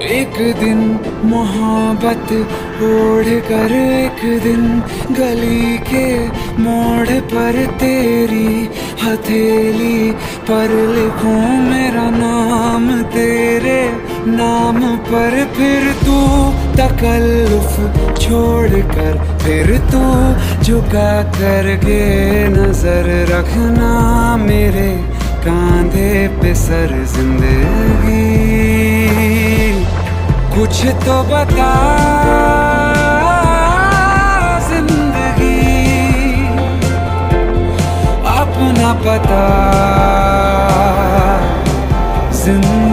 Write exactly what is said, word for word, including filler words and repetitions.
एक दिन मोहब्बत ओढ़ कर एक दिन गली के मोड़ पर तेरी हथेली पर लिखूं मेरा नाम तेरे नाम पर। फिर तू तकल्लुफ छोड़ कर फिर तू झुका करके नजर रखना मेरे कांधे पे सर जिंदगी। कुछ तो बता जिंदगी, अपना पता जिंदगी।